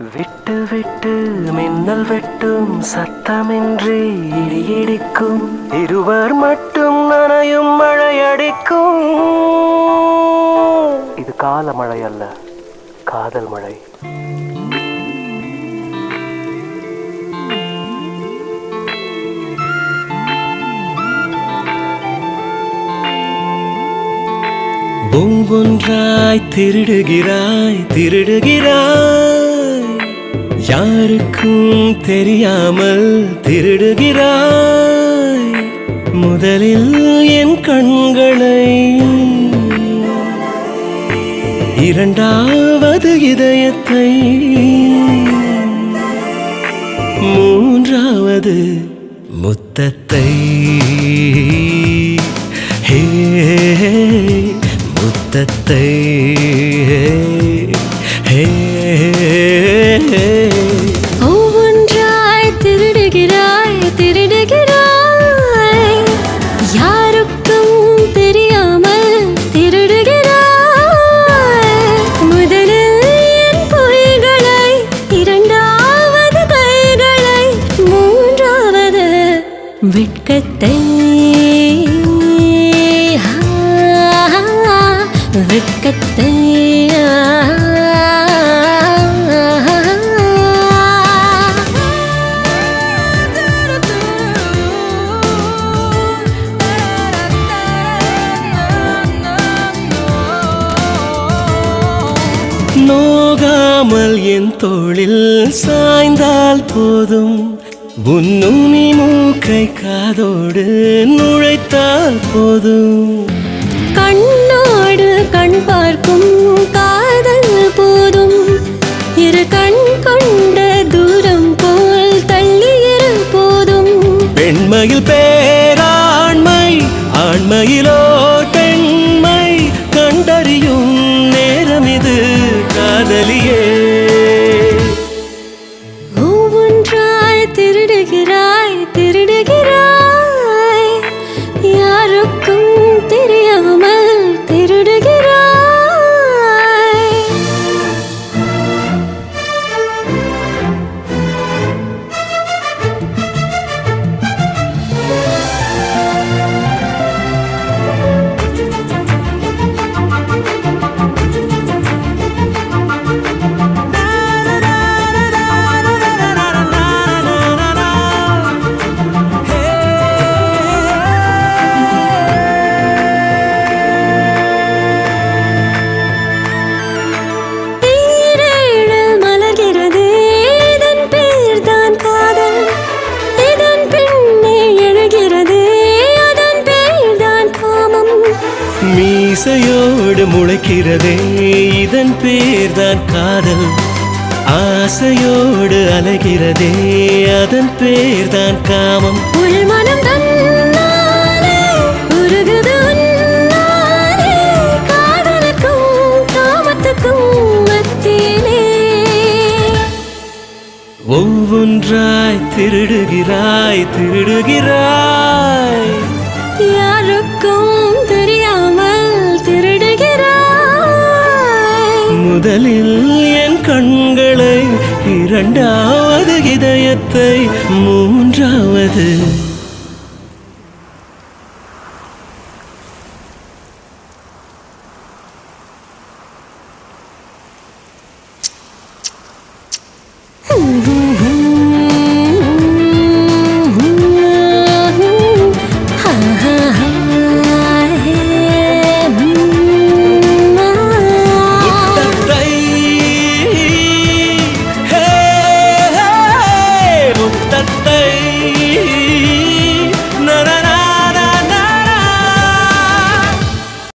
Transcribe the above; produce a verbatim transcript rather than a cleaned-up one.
விட்டு விட்டு மின்னல் வெட்டும் சத்தமின்றி இடியிடிக்கும் இருவர் மட்டும் நனையும் மழையடிக்கும். இது கால மழை அல்ல, காதல் மழை. ஒவ்வொன்றாய் திருடுகிறாய் திருடுகிறாய், யாருக்கும் தெரியாமல் திருடுகிறாய். முதலில் என் கண்களை, இரண்டாவது இதயத்தை, மூன்றாவது முத்தத்தை. ஹே முத்தத்தை. ஒவ்வொன்றாய் திருடுகிறாய் திருடுகிறாய், யாருக்கும் தெரியாமல் திருடுகிறாய். முதலில் என் பொய்களை, இரண்டாவது கைகளை, மூன்றாவது வெட்கத்தை. வெட்கத்தை. நோகாமல் என் தோளில் சாய்ந்தால் போதும், உன்னுனி மூக்கை காதோடு நுழைத்தால் போதும். கண்ணோடு கண் பார்க்கும் காதல் போதும், இரு கண் கொண்ட தூரம் போல் தள்ளியிரு போதும். பெண்மையில் பேராண்மை, ஆண்மையிலோர் பெண்மை கண்டறியும் நேரம் இது காதலியே. ஒவ்வொன்றாய் திருடுகிறாய் திருடுகிறாய், யாருக்கும் தெரியாமல் திருடுகிறாய். மீசையோடு முளைக்கிறதே இதன் பேர்தான் காதல், ஆசையோடு அலைகிறதே அதன் பேர்தான் காமம். உள்மனம் தன்னாலே உருகுது உன்னாலே, காதலுக்கும் காமத்துக்கும் மத்தியிலே. ஒவ்வொன்றாய் திருடுகிறாய் திருடுகிறாய், யாருக்கும் தெரியாமல் திருடுகிறாய். முதலில் என் கண்களை, இரண்டாவது இதயத்தை, மூன்றாவது Mm-hmm.